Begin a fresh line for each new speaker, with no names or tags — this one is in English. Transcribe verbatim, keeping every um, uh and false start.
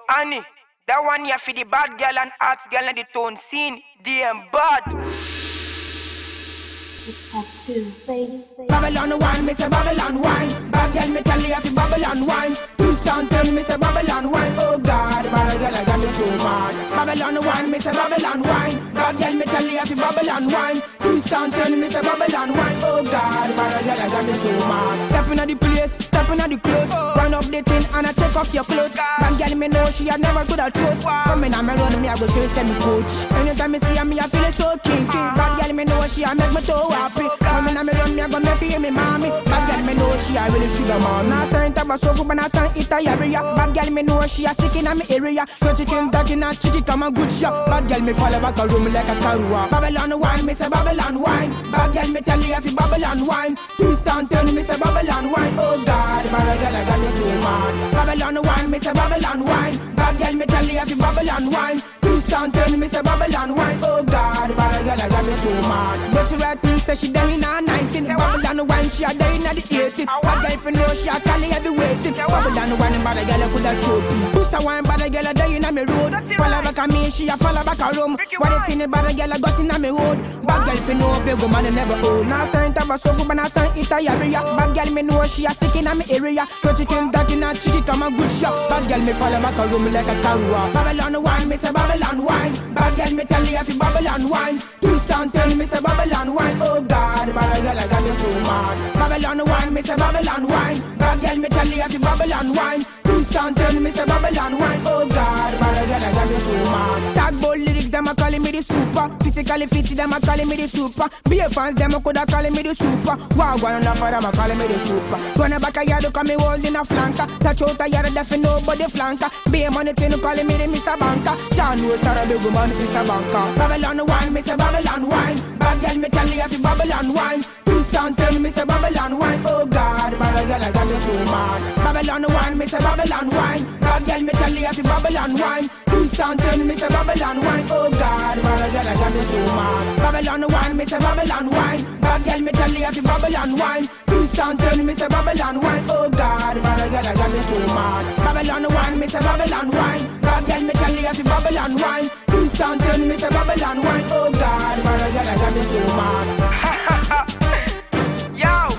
Annie, that one here for the bad girl and arts girl in the town scene. Damn bad.
It's that two, baby.
Babylon wine, me say Babylon wine. Bad girl, me tell you if you Babylon wine. Houston tell me say Babylon wine. Oh God, bad girl, I got me too mad. Babylon wine, me say Babylon wine. Bad girl, me tell you if you Babylon wine. Houston tell me say Babylon wine. Oh God, bad girl, I got me too mad. Step inna the place, step inna the clothes. Run up the thing and I take off your clothes. Bad girl, me know she had never could have throat. Come in and me run me, I go show you me coach. Anytime me see her, me I feel it so kinky. Bad girl, me know she a make me too happy. Come in and me run me, I go make me me mommy. Bad girl, me know she a really sugar mom. Now certain type of sofa, but not certain it a area. Bad girl, me know she a sick in me area. So chicken, duck in a chicken, come a good shot. Bad girl, me fall back a room like a carua. Babylon wine, me say Babylon wine. Bad girl, me tell you if you Babylon wine. Houston tell me say Babylon wine. Oh God, bad girl, I got me too mad. Babylon wine, me say Babylon wine. Bad girl, me tell you if you Babylon wine. Houston tell me say Babylon wine. Oh God, bad girl, I got me too mad. But the right thing say she there in her nineteen. Babylon wine, she a there in the eighteen. Bad girl, if you know she a call heavy weighting. Babylon wine, bad girl, I could have choking. Puss a wine, bad girl, a there in me road. Follow back a me, she a follow back a room. What it in the bad girl, I got in me road. Bad girl, if you know big woman, I never old. Now certain type of sofa, but not certain it a area. Bad girl, me know she a sick in me area. So chicken, duck in a chicken, come a good shot. Bad girl, me follow back a room like a carua. Babylon wine, me say Babylon wine. Bad girl, me tell you if you Babylon wine. Houston tell me say Babylon wine. Oh God, bad girl, I got me too mad. Babylon wine, me say Babylon wine. Bad girl, me tell you if you Babylon wine. Houston tell me say Babylon wine. Oh God, bad girl, I got me too mad. Tag bold lyrics, them a calling me the super. Physically fit, them a calling me the super. Be a fans, them a coulda calling me the super. Wow, one enough for them a calling me the super. Run back a yard, come me holding a flanker. Touch out a yard, def nobody flanker. Be a money thing, calling me the Mister Banker. John Woo star a big woman, Mister Banker. Babylon wine, me say Babylon wine. Bad girl, me tell you if you Babylon wine. Houston tell me say Babylon wine. Oh God, bad girl, I got me too mad. Babylon wine, me say Babylon wine. Bad girl, me tell you if you Babylon wine. Houston tell me say Babylon wine. Oh God, bad girl, I got me too mad. Babylon wine, me say Babylon wine. Bad girl, me tell you if you Babylon wine. Houston tell me say Babylon wine. Oh God, bad girl, I got me too mad. Babylon wine, me say Babylon wine. Bad girl, me tell you if you Babylon wine. Houston tell me say Babylon wine. Oh God, bad girl, I got me too mad.
Yo,